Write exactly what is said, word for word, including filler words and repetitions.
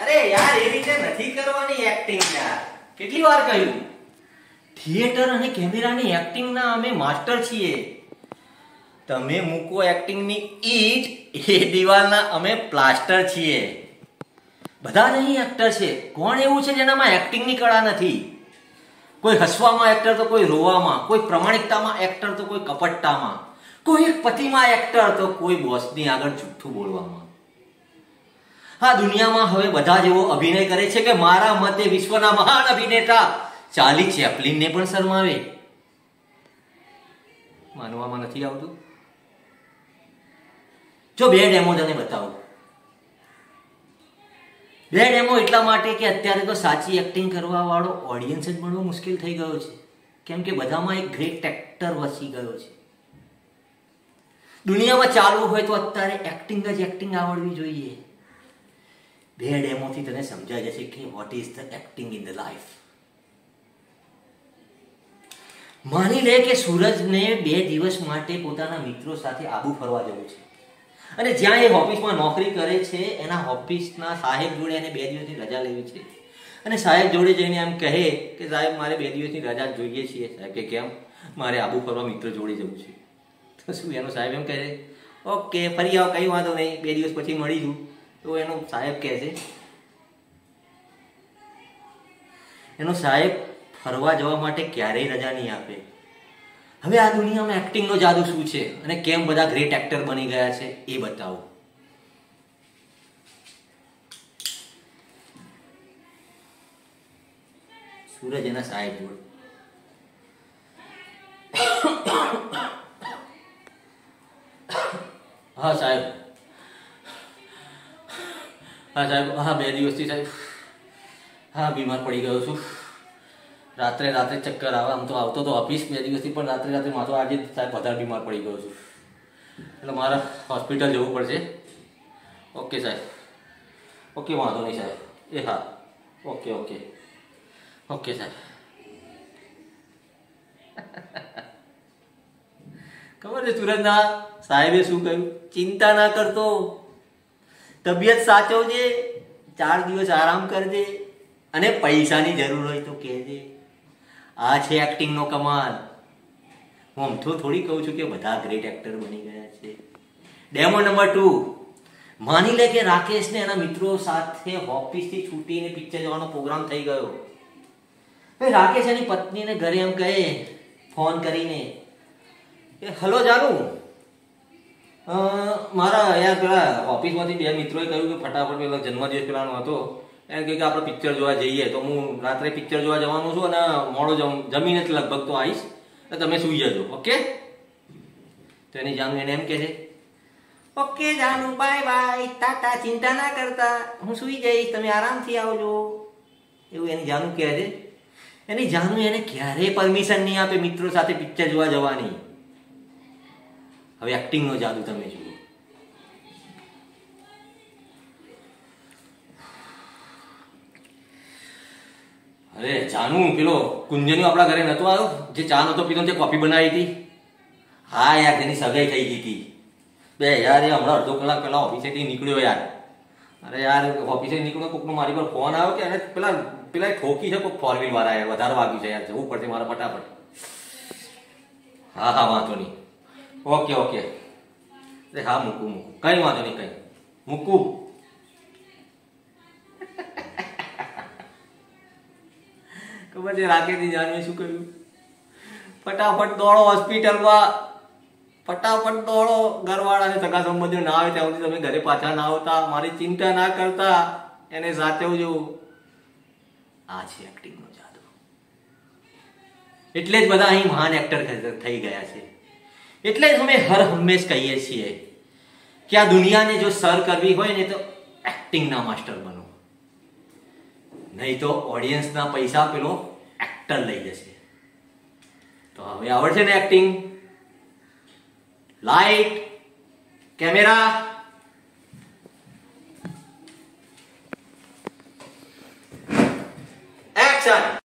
અરે યાર એ રીતે નથી કરવાની એક્ટિંગ યાર. કેટલી વાર કહ્યું? થિયેટર અને કેમેરાની એક્ટિંગના અમે માસ્ટર છીએ. તમે મૂકો એક્ટિંગની ઈટ, એ દિવાલના અમે પ્લાસ્ટર છીએ. બધા જ અહીં એક્ટર છે. કોણ એવું છે જેનામાં એક્ટિંગની કળા નથી? કોઈ હસવામાં એક્ટર તો કોઈ રોવામાં, કોઈ પ્રમાણિકતામાં એક્ટર તો કોઈ કપટતામાં, કોઈ એક પતિમાં એક્ટર તો કોઈ બોસની આગળ જુઠ્ઠું બોલવામાં. હા, દુનિયામાં હવે બધા જ એવો અભિનય કરે છે કે મારા મતે વિશ્વના મહાન અભિનેતા ચાર્લી ચેપ્લિનને પણ શરમાવે. માનવામાં નથી આવતું? જો બે ડેમો તને બતાવું. બે ડેમો એટલા માટે કે અત્યારે તો સાચી એક્ટિંગ કરવા વાળો ઓડિયન્સ જ મળવો મુશ્કેલ થઈ ગયો છે. કેમ કે બધામાં એક ગ્રેટ એક્ટર વસી ગયો છે. દુનિયામાં ચાલવું હોય તો અત્યારે એક્ટિંગ જ એક્ટિંગ આવડવી જોઈએ. બે ડેમોથી તને સમજાઈ જશે કે what is the acting in the life. માની લે કે સૂરજને બે દિવસ માટે પોતાના મિત્રો સાથે આબુ ફરવા જવું છે અને જ્યાં એ ઓફિસમાં નોકરી કરે છે એના ઓફિસના સાહેબ જોડે એને બે દિવસની રજા લેવી છે અને સાહેબ જોડે જઈને એમ કહે કે સાહેબ મારે બે દિવસની રજા જોઈએ છીએ. સાહેબ કે કેમ? મારે આબુ ફરવા મિત્ર જોડે જવું છે. તો શું એનો સાહેબ એમ કહે ઓકે ફરી આવો, કંઈ વાંધો નહીં, બે દિવસ પછી મળીશું. તો એનો સાહેબ કહે છે, એનો સાહેબ ફરવા જવા માટે ક્યારેય રજા નહીં આપે. હવે આ દુનિયામાં એક્ટિંગનો જાદુ શું છે અને કેમ બધા ગ્રેટ એક્ટર બની ગયા છે એ બતાવો. સૂરજ એના સાહેબ જોડે હા સાહેબ, હા સાહેબ, હા બે દિવસથી સાહેબ હા બીમાર પડી ગયો છું. રાત્રે રાત્રે ચક્કર આવે. આમ તો આવતો તો ઓફિસ બે દિવસથી, પણ રાત્રે રાત્રે માથો આજે સાહેબ વધારે બીમાર પડી ગયો છું. એટલે મારે હોસ્પિટલ જવું પડશે. ઓકે સાહેબ, ઓકે વાંધો નહીં સાહેબ. એ હા, ઓકે ઓકે ઓકે સાહેબ. ખબર છે સુરજના સાહેબે શું કહ્યું? ચિંતા ના કરતો, તબિયત સાચવજે, ચાર દિવસ આરામ કરજે અને પૈસાની જરૂર હોય તો કહેજે. આ છે એક્ટિંગનો કમાલ. હું આમ તો થોડી કહું છું કે બધા ગ્રેટ એક્ટર બની ગયા છે. Demo number two. માની લે કે રાકેશને એના મિત્રો સાથે ઓફિસથી છૂટીને પિક્ચર જવાનો પ્રોગ્રામ થઈ ગયો. રાકેશ એની પત્નીને ઘરે એમ કહે ફોન કરીને કે હલો જાનુ, મારા યાર પેલા ઓફિસમાંથી બે મિત્રોએ કહ્યું કે ફટાફટ પેલા જન્મદિવસ પેલાનો હતો, એમ કે આપણે પિક્ચર જોવા જઈએ. તો હું રાત્રે પિક્ચર જોવા જવાનું છું અને મોડો જમીને જ લગભગ તો આવીશ, તમે સુઈ જજો. ઓકે? તો એની જાનુ એને એમ કહે છે ઓકે જાનુ, બાય બાય, ટાટા, ચિંતા ના કરતા, હું સુઈ જઈશ, તમે આરામથી આવજો. એવું એની જાનુ કહે છે. એની જાનુ એને ક્યારેય પરમિશન નહીં આપે મિત્રો સાથે પિક્ચર જોવા જવાની. હવે એક્ટિંગનો જાદુ તમે જુઓ. અરે જાનુ, પેલો કુંજનીઓ આપણા ઘરે નતો આવ્યો જે ચા નતો પીતો, તે કોફી બનાવી હતી? હા યાર, તેની સગાઈ થઈ ગઈ હતી. બે યાર એ હમણાં અડધો કલાક પહેલા ઓફિસેથી નીકળ્યો યાર. અરે યાર ઓફિસે નીકળ્યો, કોકનો મારી પર ફોન આવ્યો કે અરે પેલા પેલા ઠોકી છે કોઈ ફોર વ્હીલ વાળા, યાર વધારે વાગ્યું છે યાર, જવું પડશે મારે ફટાફટ. હા હા વાંધો નહીં, ઓકે ઓકે. અરે હા મૂકું મૂકું, કઈ વાંધો નહીં, કઈ મૂકું. ખબર છે રાકેશની જાનવે શું કર્યું? ફટાફટ દોડો હોસ્પિટલમાં, ફટાફટ દોડો. ઘરવાળાને સગા સંબંધીઓ ના આવે ત્યાં સુધી તમે ઘરે પાછા ના આવતા, મારી ચિંતા ના કરતા, એને સાચવજો. આ છે એક્ટિંગનો જાદુ. એટલે જ બધા અહીં મહાન એક્ટર થઈ ગયા છે. એટલે જ અમે હર હંમેશ કહીએ છીએ કે આ દુનિયાને જો સર કરવી હોય ને તો એક્ટિંગના માસ્ટર બનો, નહીં તો ઓડિયન્સના પૈસા પેલો એક્ટર લઈ જશે. તો હવે આવડશે ને એક્ટિંગ? Light, camera, action.